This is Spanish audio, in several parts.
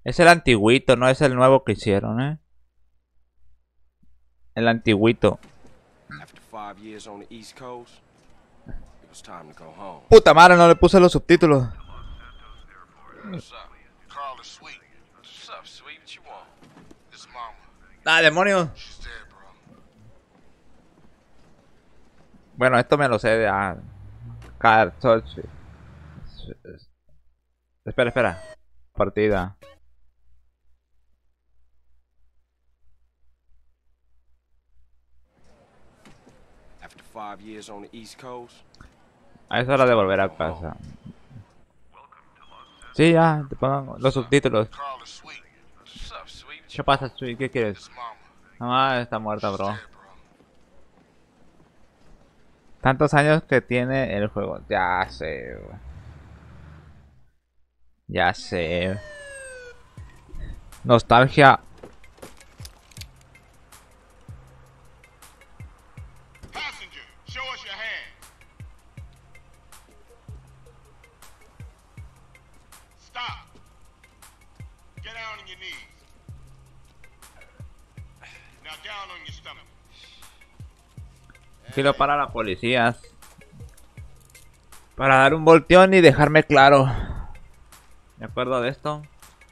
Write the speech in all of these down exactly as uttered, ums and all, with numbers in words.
Es el antiguito, no es el nuevo que hicieron, ¿eh? El antiguito. Puta madre, no le puse los subtítulos. Ah, demonios. Bueno, esto me lo sé de... Ah, Car Touch. Espera, espera. Partida. Ah, es hora de volver a casa. Sí, ya, te pongo los subtítulos. ¿Qué pasa, Sweet? ¿Qué quieres? Mamá está muerta, bro. Tantos años que tiene el juego. Ya sé, güey. Ya sé. Nostalgia. Quiero para la policía. Para dar un volteón y dejarme claro. ¿De acuerdo de esto?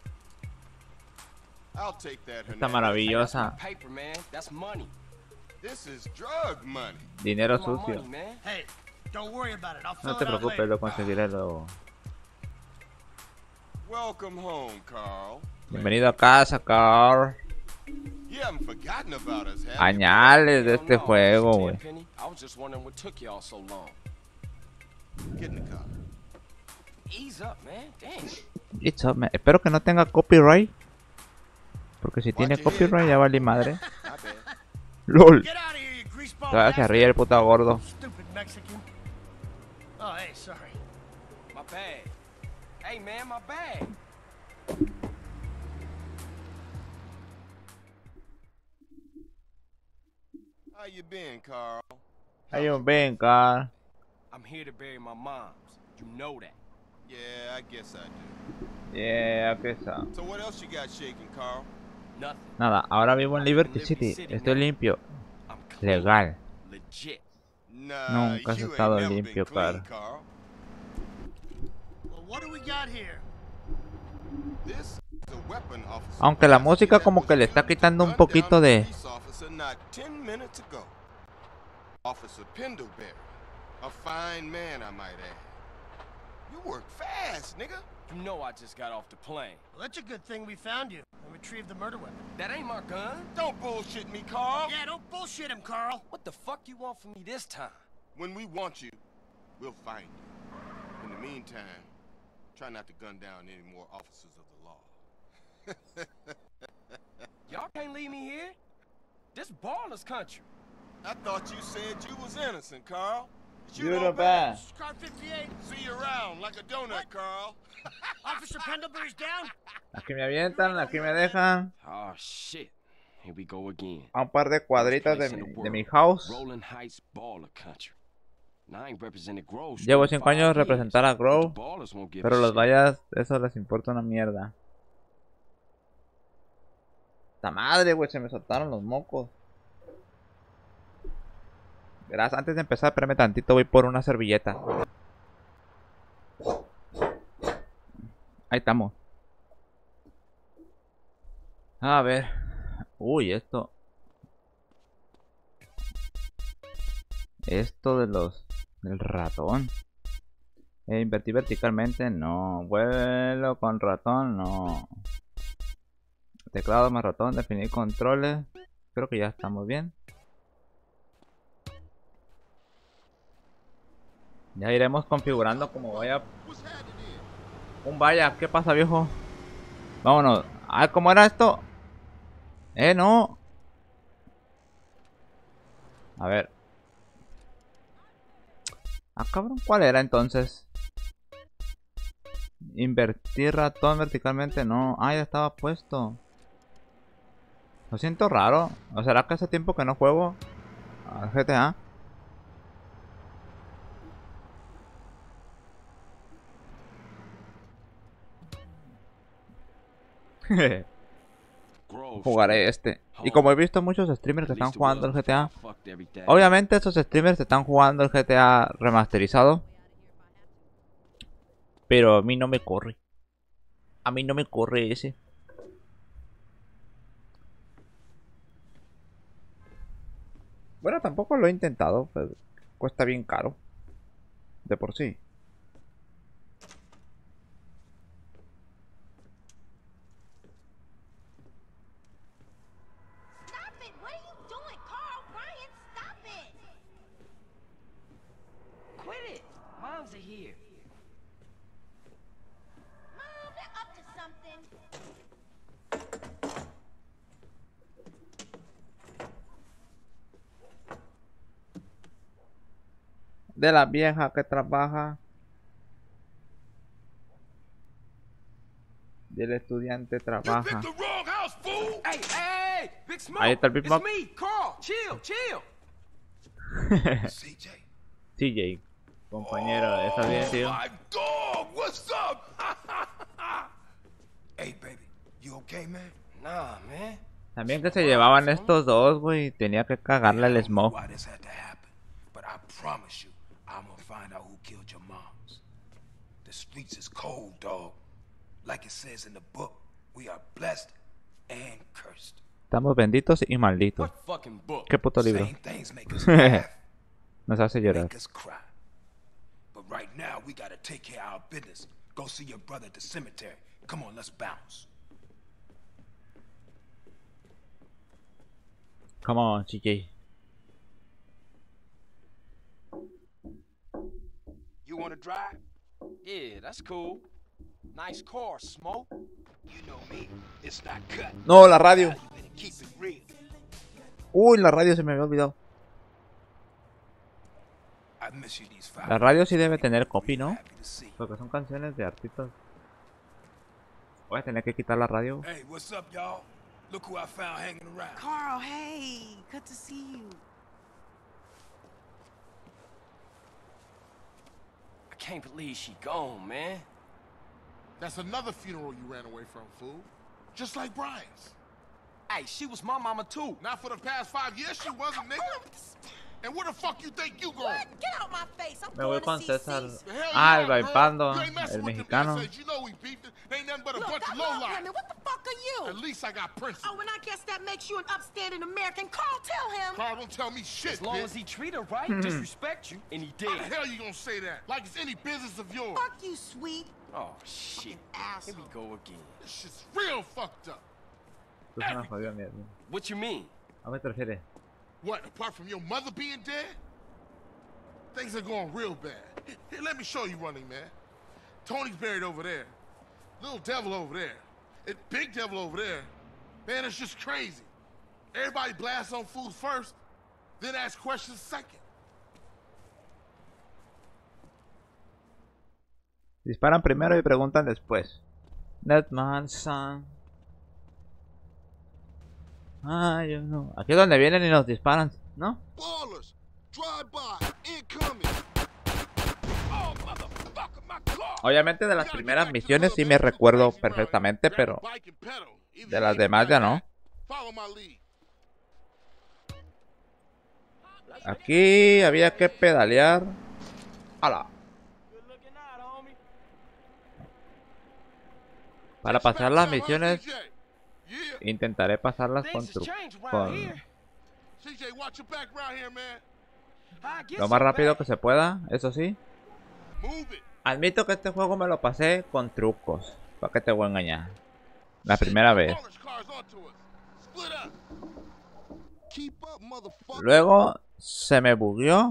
Esta maravillosa. Dinero sucio. No te preocupes, lo conseguiré luego. Bienvenido a casa, Carl. Añales de este juego, güey. It's up, man. Espero que no tenga copyright. Porque si tiene copyright ya vale madre. LOL. Todavía se ríe el puta gordo. How you been, Carl? How you been, Carl? I'm here to bury my moms. You know that. Yeah, I guess I do. Yeah, ¿qué es eso? So what else you got shaking, Carl? Nothing. Nada, ahora vivo en Liberty City. Estoy limpio. Legal. Legit. Nah, Nunca has estado limpio, Carl. Aunque la música como que le está quitando un poquito de... Officer Pendlebury, a fine man, I might add. You work fast, nigga. You know I just got off the plane. Well, that's a good thing we found you and retrieved the murder weapon. That ain't my gun. Don't bullshit me, Carl. Yeah, don't bullshit him, Carl. What the fuck you want from me this time? When we want you, we'll find you. In the meantime, try not to gun down any more officers of the law. Y'all can't leave me here. This baller's country. I thought you said you was innocent, Carl. You're the best. Car fifty-eight. See you around like a donut, what? Carl. Officer Pendlebury's down. Aquí me avientan, aquí me dejan. Oh shit. Here we go again. A un par de cuadritos de mi, de mi house. Rolling Heights baller country. Now I ain't represented Grove. Llevo cinco años representar a Grove, pero los vallas, eso les importa una mierda. ¡Ta madre, güey! Se me soltaron los mocos. Verás, antes de empezar, espérame tantito, voy por una servilleta. Ahí estamos. A ver. Uy, esto. Esto de los... del ratón. Eh, invertir verticalmente, no. Vuelo con ratón, no. Teclado más ratón, definir controles. Creo que ya estamos bien. Ya iremos configurando como vaya. Un vaya, ¿qué pasa, viejo? Vámonos. Ah, ¿cómo era esto? Eh, no. A ver. Ah, cabrón, ¿cuál era entonces? Invertir ratón verticalmente, no. Ah, ya estaba puesto. Lo siento raro. ¿O será que hace tiempo que no juego al G T A? Jugaré este. Y como he visto muchos streamers que están jugando el G T A, obviamente esos streamers están jugando el G T A remasterizado, pero a mí no me corre. A mí no me corre ese. Bueno, tampoco lo he intentado, pero cuesta bien caro. De por sí. De la vieja que trabaja. Del estudiante trabaja. Ahí está el Big Mac. C J, compañero, ¿estás bien, tío? También que se llevaban estos dos, güey. Tenía que cagarle el smoke. The streets is cold, dog. Like it says in the book, we are blessed and cursed. Estamos benditos y malditos. ¿Qué puto libro? Nos hace llorar. But right now we gotta take care of our business. Go see your brother at the cemetery. Come on, let's bounce. Come on, C J. You wanna drive? Yeah, that's cool. Nice car, Smoke. You know me, it's not cut. No, la radio. You better keep it real. Uy, la radio se me había olvidado. I miss you these five La radio sí debe tener copy, ¿no? Porque son canciones de artistas. Voy a tener que quitar la radio. Hey, what's up, y'all? Look who I found hanging around. Carl, hey, good to see you. I can't believe she gone, man. That's another funeral you ran away from, fool. Just like Brian's. Hey, she was my mama too. Not for the past five years, she wasn't, nigga. And where the fuck you think you going? What? Get out my face. I'm Me voy going con to see César. Caesar. The hell you Ah, el are, girl. Vaipando, You ain't messing el with the mexicano. B S As. You know we beefed it. They ain't nothing but a Look, bunch I of love lowlife. women. What the fuck are At you? least I got principles. Oh, and I guess that makes you an upstanding American. Carl, tell him. Carl, don't tell me shit, As long bitch. as he treat her right, disrespect you, and he How the did. hell you gonna say that? Like it's any business of yours. Fuck you, sweet Oh shit. Here we asshole. go again. This shit's real fucked up. Tú se me jodió, mierda. What you mean? ¿A qué te refieres? What, apart from your mother being dead? Things are going real bad. Here, let me show you, Running Man. Tony's buried over there. Little Devil over there. And Big Devil over there. Man, it's just crazy. Everybody blasts on fools first, then ask questions second. Disparan primero y preguntan después. Netman, son. Ah, yo no. Aquí es donde vienen y nos disparan, ¿no? Ballers, drive by, incoming. Oh, motherfucker, my car. Obviamente de las primeras misiones sí me recuerdo perfectamente, pero de las demás ya no. Follow my lead. Aquí había que pedalear. ¡Hala! Para pasar las misiones intentaré pasarlas con Things has truco. changed around Con here. C J, watch your back around here, man. I guess lo más so rápido bad. que se pueda, eso sí. Move it. Admito que este juego me lo pasé con trucos. ¿Para qué te voy a engañar? La primera vez. Ballers cars onto us. Split up. Keep up, motherfucker. Luego se me bugueó.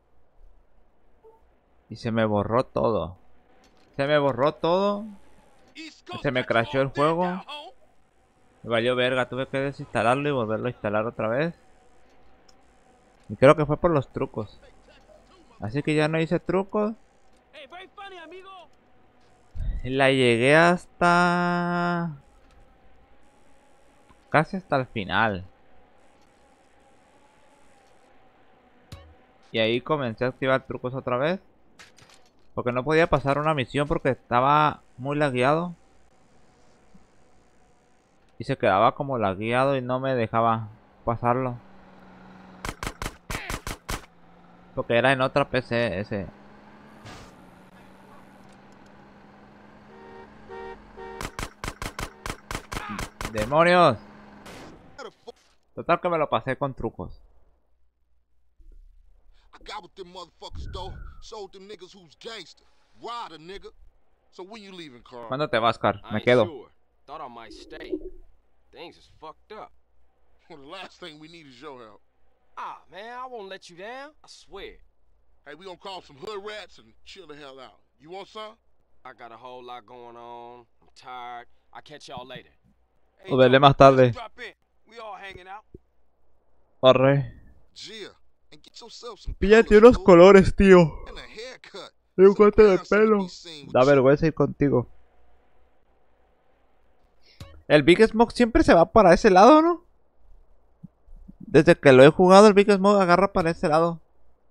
Y se me borró todo. Se me borró todo. East Coast Se me got you crashó el all juego. decked out, home. Me valió verga, tuve que desinstalarlo y volverlo a instalar otra vez. Y creo que fue por los trucos. Así que ya no hice trucos. Hey, very funny, amigo. Y la llegué hasta... casi hasta el final. Y ahí comencé a activar trucos otra vez. Porque no podía pasar una misión porque estaba muy lagueado. Y se quedaba como lagueado y no me dejaba pasarlo. Porque era en otra P C ese. ¡Demonios! Total que me lo pasé con trucos. I got with them motherfuckers though. Sold them niggas who's gangster. Ride a nigga. So when you leaving, Carl? ¿Cuándo te vas, Car? I Me ain't quedo. sure. Thought I might stay. Things is fucked up. Well, the last thing we need is your help. Ah, man, I won't let you down. I swear. Hey, we gonna call some hood rats and chill the hell out. You want some? I got a whole lot going on. I'm tired. I'll catch y'all later. Nos veré más tarde. Drop in. We all hanging out. Arre. Gia, and get yourself some Píllate colors, unos fool, colores, tío. and a haircut. Y un So corte de parents ain't pelo. be seen with Da you. vergüenza ir contigo. El Big Smoke siempre se va para ese lado, ¿no? Desde que lo he jugado, el Big Smoke agarra para ese lado.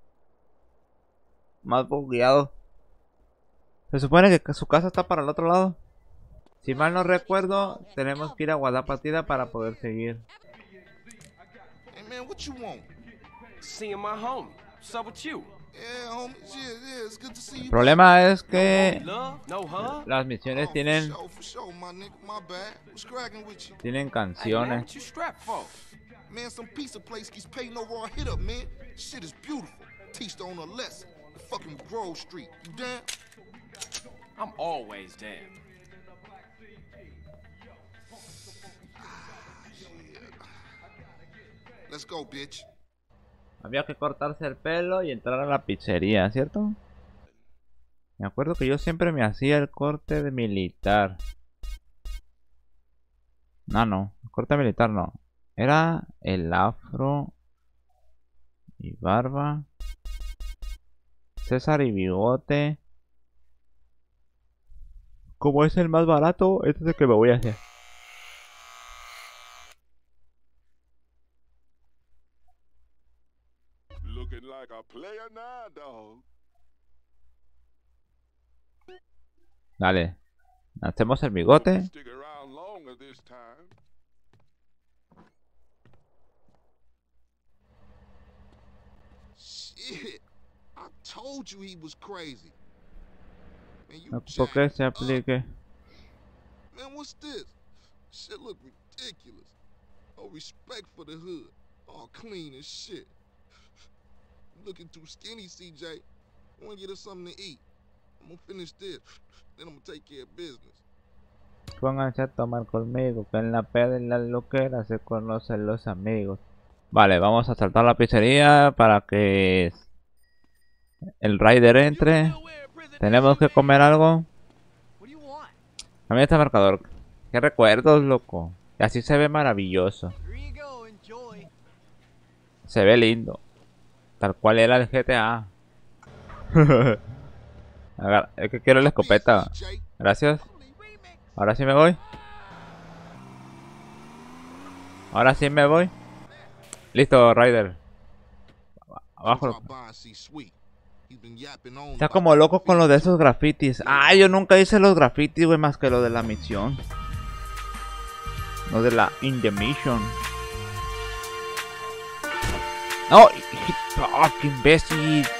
Más bugueado. Se supone que su casa está para el otro lado. Si mal no recuerdo, tenemos que ir a Guadapatida para poder seguir. Hey man, what you want? Seeing my homie. What's up with you? Yeah, homie. Yeah, yeah, it's good to see El you. problema es que Love? No hug? las misiones Oh, tienen For sure, for sure, my nigga. My bad. What's cracking with you? tienen Hey, man, canciones. what you strapped for? Man, some pizza place keeps paying over our hit up, man. Shit is beautiful. Teach the owner a lesson. Fucking Grove Street. You down? I'm always down. Let's go, bitch. Había que cortarse el pelo y entrar a la pizzería, ¿cierto? Me acuerdo que yo siempre me hacía el corte de militar. No, no. El corte militar no. Era el afro y barba. César y bigote. Como es el más barato, este es el que me voy a hacer. Looking like a player now, dog. Dale. Hacemos el bigote. Stick around longer this time. Shit. I told you he was crazy. Man, you ¿Por qué jacked se up. aplique? Man, what's this? Shit look ridiculous. No respect for the hood. All clean as shit. Looking too skinny, C J. I wanna get us something to eat. I'm gonna finish this. Then I'm gonna take care of business. Pónganse a tomar conmigo, que en la peda y la loquera se conocen los amigos. Vale, vamos a saltar la pizzería para que el Rider entre. Tenemos que comer algo. A mí este marcador. Qué recuerdos, loco. Y así se ve maravilloso. Se ve lindo. Tal cual era el G T A. Agar- es que quiero la escopeta. Gracias. Ahora sí me voy. Ahora sí me voy. Listo, Ryder. Abajo. Está como loco con lo de esos grafitis. Ah, yo nunca hice los grafitis, güey, más que lo de la misión. Lo de la In the Mission. No, oh, qué imbécil.